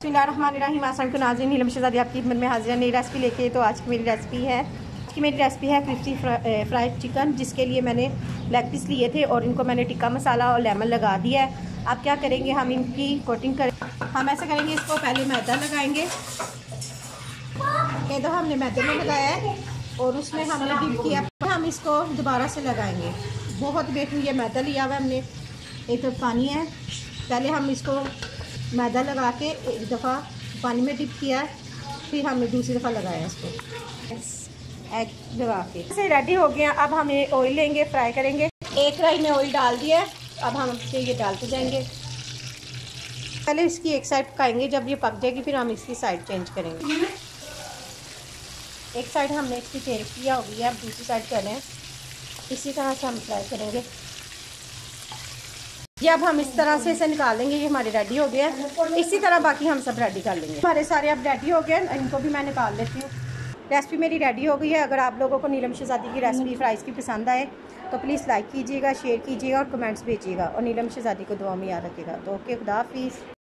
बिस्मिल्लाहिर्रहमानिर्रहीम। अस्सलाम वालेकुम नाज़रीन, नीलम शहज़ादी आपकी खिदमत में हाजिर है नई रेसिपी लेके। तो आज की मेरी रेसिपी है क्रिस्पी फ्राइड चिकन, जिसके लिए मैंने लेग पीस लिए थे और इनको मैंने टिक्का मसाला और लेमन लगा दिया है। अब क्या करेंगे, हम इनकी कोटिंग करें। हम ऐसा करेंगे, इसको पहले मैदा लगाएंगे। ये तो हमने मैदे में लगाया है और उसमें हमने डिप किया। हम इसको दोबारा से लगाएंगे। बहुत बेहतरीन ये मैदा लिया हुआ है हमने, एक तो पानी है। पहले हम इसको मैदा लगा के एक दफ़ा पानी में डिप किया, फिर हमने दूसरी दफ़ा लगाया इसको एग लगा के। ऐसे रेडी हो गया। अब हम ये ऑयल लेंगे, फ्राई करेंगे। एक कढ़ाई में ऑयल डाल दिया है, अब हम ये डालते जाएंगे। पहले इसकी एक साइड पकाएंगे, जब ये पक जाएगी फिर हम इसकी साइड चेंज करेंगे। एक साइड हमने इसकी चेंज किया हो गई है, अब दूसरी साइड करें। इसी तरह से हम फ्राई करेंगे। ये अब हम इस तरह से इसे निकालेंगे। ये हमारे रेडी हो गया है। इसी तरह बाकी हम सब रेडी कर लेंगे। हमारे सारे अब रेडी हो गए, इनको भी मैं निकाल लेती हूँ। रेसिपी मेरी रेडी हो गई है। अगर आप लोगों को नीलम शहज़ादी की रेसिपी फ्राइज़ की पसंद आए तो प्लीज़ लाइक कीजिएगा, शेयर कीजिएगा और कमेंट्स भेजिएगा। और नीलम शहज़ादी को दुआ में याद रखिएगा। तो ओके, खुदा हाफिज़।